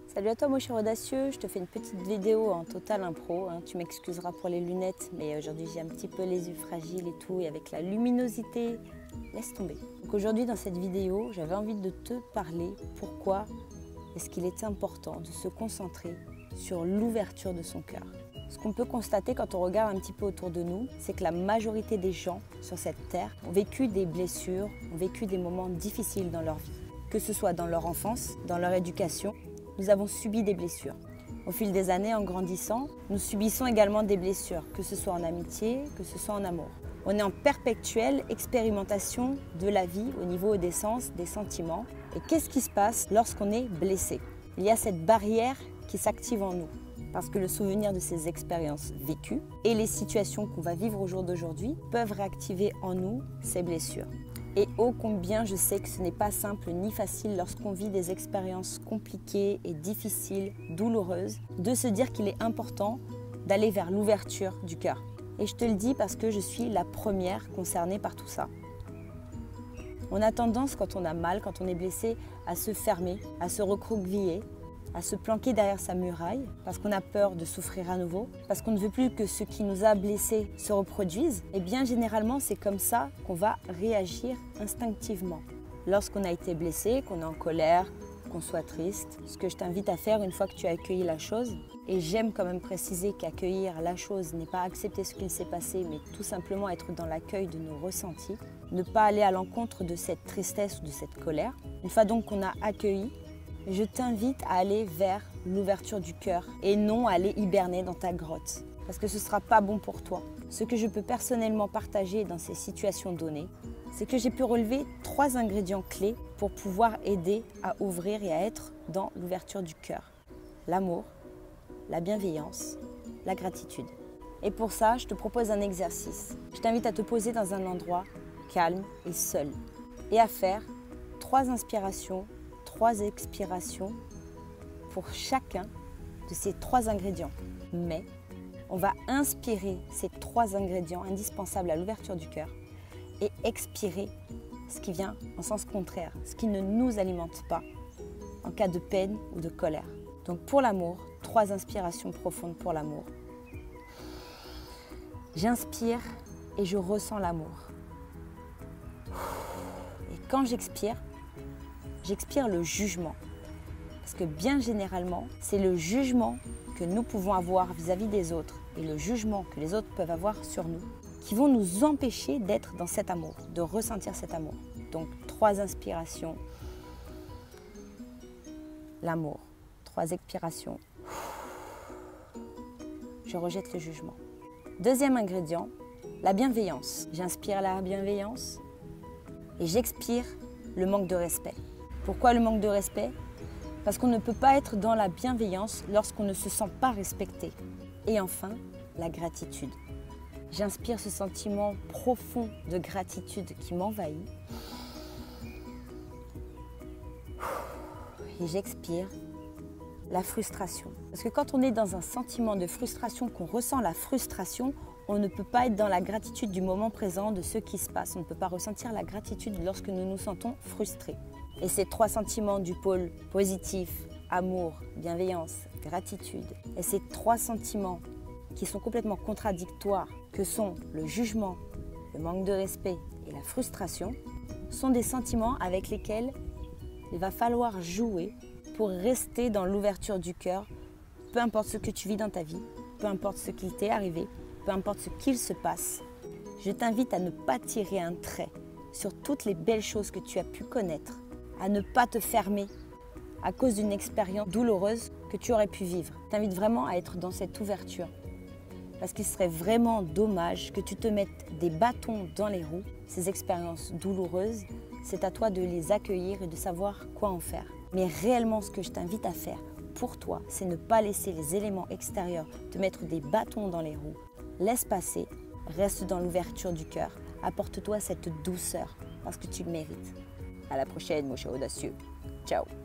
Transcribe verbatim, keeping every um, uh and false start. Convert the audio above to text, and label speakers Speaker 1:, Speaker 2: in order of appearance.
Speaker 1: Salut à toi mon cher audacieux, je te fais une petite vidéo en total impro, hein. Tu m'excuseras pour les lunettes, mais aujourd'hui j'ai un petit peu les yeux fragiles et tout, et avec la luminosité, laisse tomber. Donc aujourd'hui dans cette vidéo, j'avais envie de te parler pourquoi est-ce qu'il est important de se concentrer sur l'ouverture de son cœur. Ce qu'on peut constater quand on regarde un petit peu autour de nous, c'est que la majorité des gens sur cette terre ont vécu des blessures, ont vécu des moments difficiles dans leur vie. Que ce soit dans leur enfance, dans leur éducation, nous avons subi des blessures. Au fil des années, en grandissant, nous subissons également des blessures, que ce soit en amitié, que ce soit en amour. On est en perpétuelle expérimentation de la vie au niveau des sens, des sentiments. Et qu'est-ce qui se passe lorsqu'on est blessé? Il y a cette barrière qui s'active en nous. Parce que le souvenir de ces expériences vécues et les situations qu'on va vivre au jour d'aujourd'hui peuvent réactiver en nous ces blessures. Et ô combien je sais que ce n'est pas simple ni facile lorsqu'on vit des expériences compliquées et difficiles, douloureuses, de se dire qu'il est important d'aller vers l'ouverture du cœur. Et je te le dis parce que je suis la première concernée par tout ça. On a tendance, quand on a mal, quand on est blessé, à se fermer, à se recroqueviller, à se planquer derrière sa muraille parce qu'on a peur de souffrir à nouveau, parce qu'on ne veut plus que ce qui nous a blessés se reproduise, et bien généralement c'est comme ça qu'on va réagir instinctivement. Lorsqu'on a été blessé, qu'on est en colère, qu'on soit triste, ce que je t'invite à faire une fois que tu as accueilli la chose, et j'aime quand même préciser qu'accueillir la chose n'est pas accepter ce qu'il s'est passé, mais tout simplement être dans l'accueil de nos ressentis, ne pas aller à l'encontre de cette tristesse ou de cette colère. Une fois donc qu'on a accueilli, je t'invite à aller vers l'ouverture du cœur et non à aller hiberner dans ta grotte, parce que ce ne sera pas bon pour toi. Ce que je peux personnellement partager dans ces situations données, c'est que j'ai pu relever trois ingrédients clés pour pouvoir aider à ouvrir et à être dans l'ouverture du cœur. L'amour, la bienveillance, la gratitude. Et pour ça, je te propose un exercice. Je t'invite à te poser dans un endroit calme et seul et à faire trois inspirations, trois expirations pour chacun de ces trois ingrédients. Mais on va inspirer ces trois ingrédients indispensables à l'ouverture du cœur et expirer ce qui vient en sens contraire, ce qui ne nous alimente pas en cas de peine ou de colère. Donc pour l'amour, trois inspirations profondes pour l'amour. J'inspire et je ressens l'amour. Et quand j'expire, j'expire le jugement. Parce que bien généralement, c'est le jugement que nous pouvons avoir vis-à-vis des autres et le jugement que les autres peuvent avoir sur nous qui vont nous empêcher d'être dans cet amour, de ressentir cet amour. Donc, trois inspirations, l'amour. Trois expirations, je rejette le jugement. Deuxième ingrédient, la bienveillance. J'inspire la bienveillance et j'expire le manque de respect. Pourquoi le manque de respect? Parce qu'on ne peut pas être dans la bienveillance lorsqu'on ne se sent pas respecté. Et enfin, la gratitude. J'inspire ce sentiment profond de gratitude qui m'envahit. Et j'expire la frustration. Parce que quand on est dans un sentiment de frustration, qu'on ressent la frustration, on ne peut pas être dans la gratitude du moment présent, de ce qui se passe. On ne peut pas ressentir la gratitude lorsque nous nous sentons frustrés. Et ces trois sentiments du pôle positif, amour, bienveillance, gratitude, et ces trois sentiments qui sont complètement contradictoires, que sont le jugement, le manque de respect et la frustration, sont des sentiments avec lesquels il va falloir jouer pour rester dans l'ouverture du cœur, peu importe ce que tu vis dans ta vie, peu importe ce qui t'est arrivé, peu importe ce qu'il se passe. Je t'invite à ne pas tirer un trait sur toutes les belles choses que tu as pu connaître, à ne pas te fermer à cause d'une expérience douloureuse que tu aurais pu vivre. Je t'invite vraiment à être dans cette ouverture parce qu'il serait vraiment dommage que tu te mettes des bâtons dans les roues. Ces expériences douloureuses, c'est à toi de les accueillir et de savoir quoi en faire. Mais réellement, ce que je t'invite à faire pour toi, c'est ne pas laisser les éléments extérieurs te mettre des bâtons dans les roues. Laisse passer, reste dans l'ouverture du cœur, apporte-toi cette douceur parce que tu le mérites. À la prochaine, mon cher audacieux. Ciao.